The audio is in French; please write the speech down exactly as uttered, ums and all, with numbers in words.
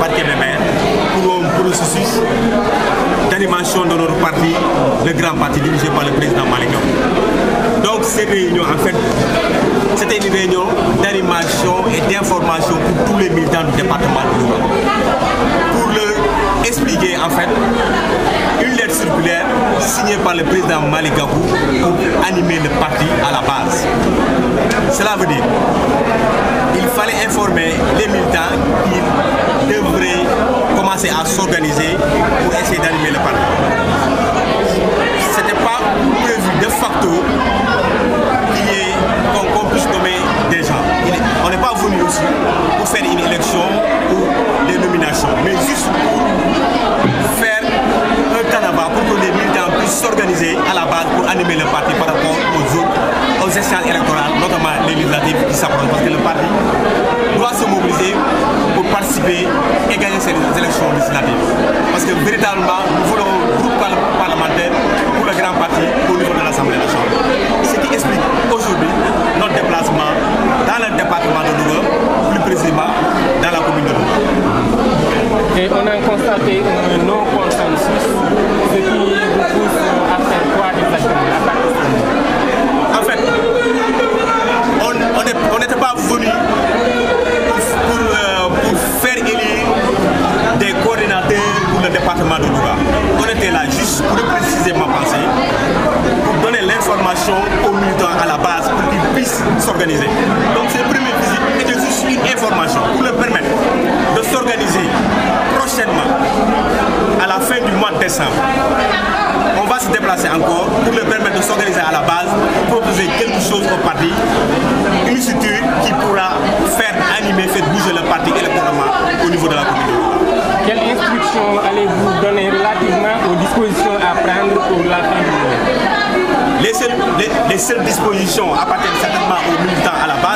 par Kébémer pour un processus d'animation de notre parti, le grand parti dirigé par le président Malick Gakou. Donc cette réunion, en fait, c'était une réunion d'animation et d'information pour tous les militants du département de Louga. Pour leur expliquer en fait une lettre circulaire signée par le président Malick Gakou pour animer le parti à la base. Cela veut dire qu'il fallait informer les militants qu'ils devraient commencer à s'organiser pour essayer d'animer le parti. Ce n'était pas prévu de facto qu'il y ait qu'on puisse nommer des gens. On n'est pas venu aussi pour faire une élection ou des nominations, mais juste pour faire un carnaval pour que les militants puissent s'organiser à la base pour animer le parti par rapport aux autres, aux échéances électorales, notamment les législatives qui s'approchent, parce que le parti doit se mobiliser pour participer et gagner ces élections législatives. Parce que véritablement, nous voulons un groupe parlementaire pour le grand parti au niveau de l'Assemblée nationale. Ce qui explique aujourd'hui notre déplacement dans le département de Louga, plus précisément dans la commune de Louga. Et on a constaté un non-consensus, ce qui vous pousse à faire quoi exactement? En fait, on n'était pas venu pour, pour, euh, pour faire élire des coordinateurs pour le département de Louga. On était là juste pour préciser ma pensée, pour donner l'information aux militants à la base pour qu'ils puissent s'organiser. Donc cette première visite était juste une information pour leur permettre de s'organiser prochainement à la fin du mois de décembre. On va se déplacer encore pour leur permettre de s'organiser à la base, proposer quelque chose au parti, une structure qui pourra faire animer, faire bouger le parti électoralement au niveau de la commune. Quelles instructions allez-vous donner relativement aux dispositions à prendre pour la fin du mois? Les seules, les, les seules dispositions appartiennent certainement aux militants à la base.